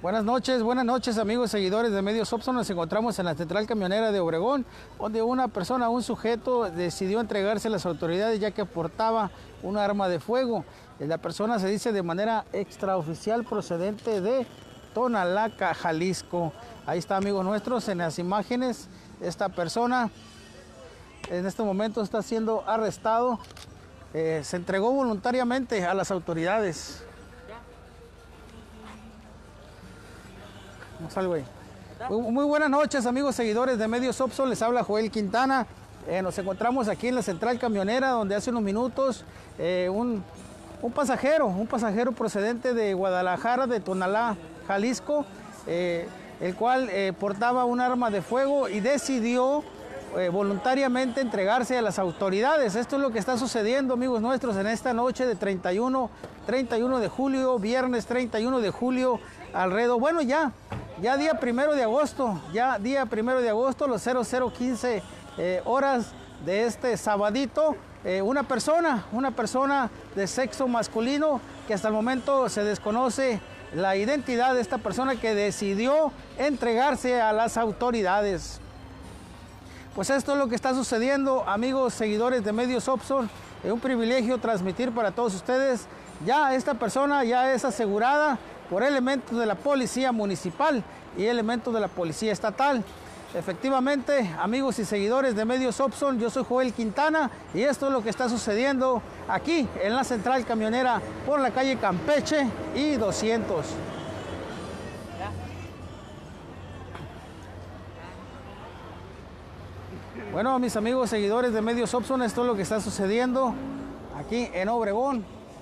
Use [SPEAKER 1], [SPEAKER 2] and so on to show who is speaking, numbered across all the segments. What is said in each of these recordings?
[SPEAKER 1] Buenas noches amigos seguidores de Medios Opson. Nos encontramos en la central camionera de Obregón, donde un sujeto decidió entregarse a las autoridades ya que portaba un arma de fuego. La persona se dice de manera extraoficial procedente de Tonalá, Jalisco. Ahí está, amigos nuestros, en las imágenes. Esta persona en este momento está siendo arrestado. Se entregó voluntariamente a las autoridades. Muy buenas noches amigos seguidores de Medios Opson, les habla Joel Quintana. Nos encontramos aquí en la central camionera donde hace unos minutos un pasajero procedente de Guadalajara, de Tonalá, Jalisco, el cual portaba un arma de fuego y decidió voluntariamente entregarse a las autoridades. Esto es lo que está sucediendo, amigos nuestros, en esta noche de 31 de julio, viernes 31 de julio, alrededor, bueno, ya día 1 de agosto, los 00:15 horas de este sabadito, una persona de sexo masculino, que hasta el momento se desconoce la identidad de esta persona, que decidió entregarse a las autoridades. Pues esto es lo que está sucediendo, amigos seguidores de Medios Opson. Es un privilegio transmitir para todos ustedes. Ya esta persona ya es asegurada por elementos de la policía municipal y elementos de la policía estatal. Efectivamente, amigos y seguidores de Medios Opson, yo soy Joel Quintana y esto es lo que está sucediendo aquí en la central camionera por la calle Campeche y 200. Bueno, mis amigos seguidores de Medios Opson, esto es lo que está sucediendo aquí en Obregón.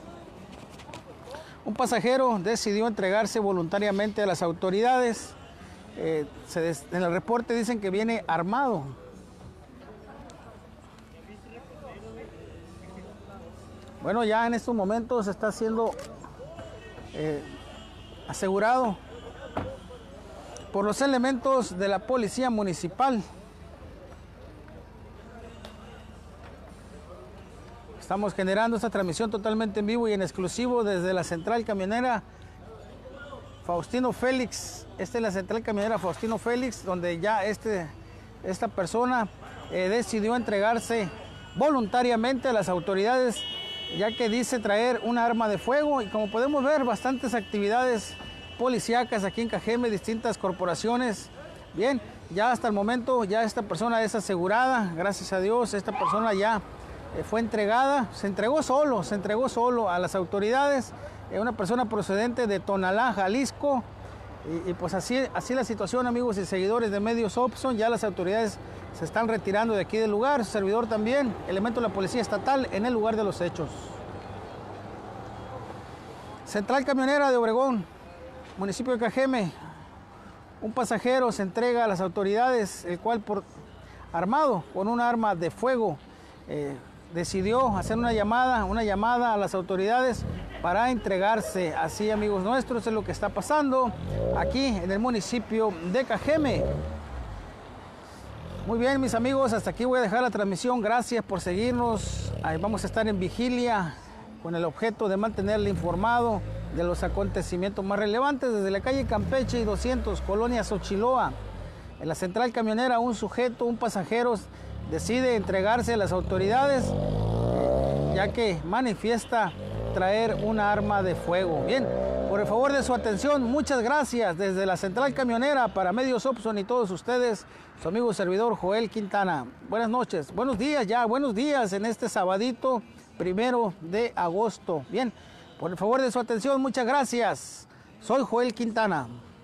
[SPEAKER 1] Un pasajero decidió entregarse voluntariamente a las autoridades. En el reporte dicen que viene armado. Bueno, ya en estos momentos está siendo asegurado por los elementos de la policía municipal. Estamos generando esta transmisión totalmente en vivo y en exclusivo desde la central camionera Faustino Félix. Esta es la central camionera Faustino Félix, donde ya esta persona decidió entregarse voluntariamente a las autoridades, ya que dice traer un arma de fuego. Y como podemos ver, bastantes actividades policíacas aquí en Cajeme, distintas corporaciones. Bien, ya hasta el momento ya esta persona es asegurada, gracias a Dios. Esta persona ya fue entregada, se entregó solo a las autoridades, una persona procedente de Tonalá, Jalisco, y pues así la situación, amigos y seguidores de Medios Opson. Ya las autoridades se están retirando de aquí del lugar, su servidor también, elemento de la policía estatal en el lugar de los hechos. Central camionera de Obregón, municipio de Cajeme, un pasajero se entrega a las autoridades, el cual armado con un arma de fuego, decidió hacer una llamada a las autoridades para entregarse. Así, amigos nuestros, es lo que está pasando aquí en el municipio de Cajeme. Muy bien, mis amigos, hasta aquí voy a dejar la transmisión. Gracias por seguirnos. Ahí vamos a estar en vigilia con el objeto de mantenerle informado de los acontecimientos más relevantes desde la calle Campeche y 200, Colonia Xochiloa. En la central camionera, un pasajero decide entregarse a las autoridades, ya que manifiesta traer una arma de fuego. Bien, por el favor de su atención, muchas gracias. Desde la central camionera para Medios Opson y todos ustedes, su amigo servidor Joel Quintana. Buenas noches, buenos días en este sabadito 1 de agosto. Bien, por el favor de su atención, muchas gracias. Soy Joel Quintana.